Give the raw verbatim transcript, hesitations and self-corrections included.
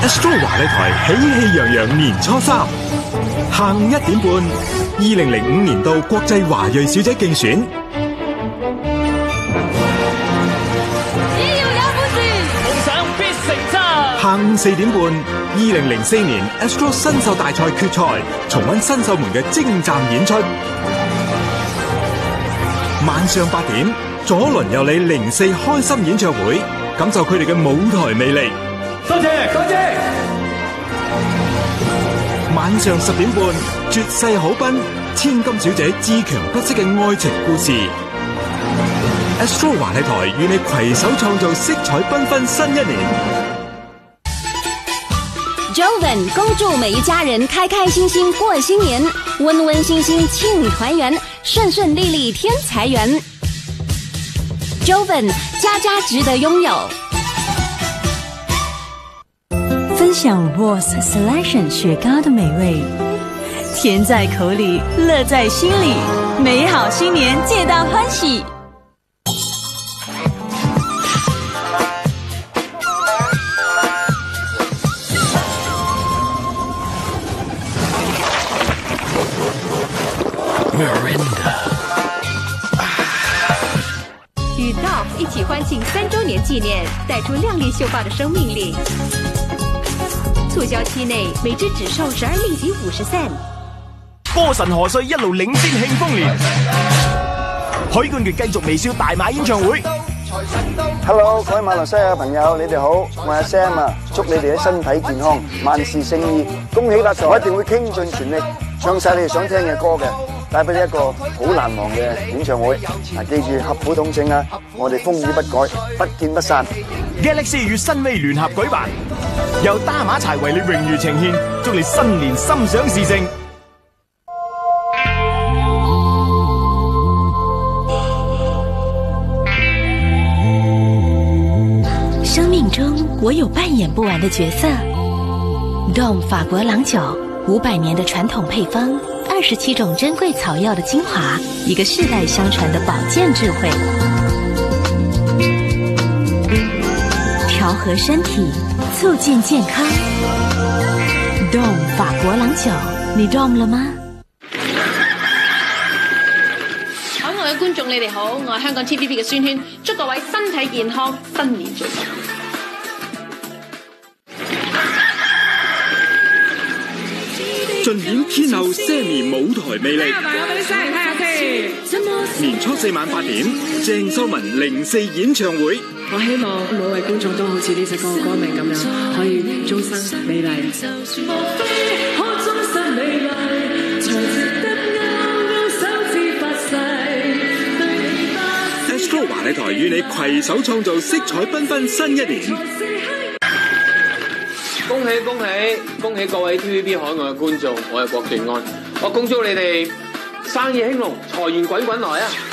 Astro 華麗台喜氣洋洋年初三，下午一點半，二零零五年度國際華裔小姐競選。 只要有本事，夢想必成真。 下午四點半，二零零四年 Astro 新秀大賽決賽，重溫新秀們嘅精湛演出。晚上八點，左鄰右里零四開心演唱會，感受佢哋嘅舞台魅力。 多謝多謝。 晚上十點半，絕世好賓，千金小姐自強不息嘅愛情故事。Astro 華麗台與你攜手創造色彩繽紛新一年。 Joven 恭祝每一家人開開心心過新年，溫溫馨馨慶團圓，順順利利添財源。Joven 家家值得擁有。 分享 Ross Selection 雪糕的美味，甜在口里，樂在心裡，美好新年皆大歡喜。 与 Dove 一起歡慶三周年紀念，帶出亮麗秀發的生命力。促銷期內每支只售十二令吉五十 cent。 歌神何穗一路領先慶豐年，許冠傑繼續微笑大馬演唱會。 Hello， 各位馬來西亞嘅朋友，你哋好，我係 Sam 啊，祝你哋嘅身體健康，萬事勝意，恭喜發財！我一定會傾盡全力唱晒你哋想聽嘅歌嘅，帶俾你一個好難忘嘅演唱會。嗱，記住合府統正啊，我哋風雨不改，不見不散。 Galaxy 與新威聯合舉辦，由打馬柴為你榮譽呈現，祝你新年心想事成。 生命中我有扮演不完的角色。Dom 法國郎酒，五百年的傳統配方，二十七種珍貴草藥的精華，一個世代相傳的保健智慧，調和身體，促進健康。Dom 法國郎酒，你 Dom 了嗎？ 海外嘅觀眾，你哋好，我係香港 T V B 嘅宣萱，祝各位身體健康，新年最好。 盡顯天后 Sammy 舞台魅力。年初四晚八點，鄭秀文零四演唱會。 我希望每位觀眾都好似呢隻歌嘅歌名咁樣，可以終身美麗。 Astro 華麗台與你攜手創造色彩繽紛新一年。 恭喜恭喜恭喜各位 T V B 海外嘅觀眾，我係郭晉安，我恭祝你哋生意興隆，財源滾滾來啊！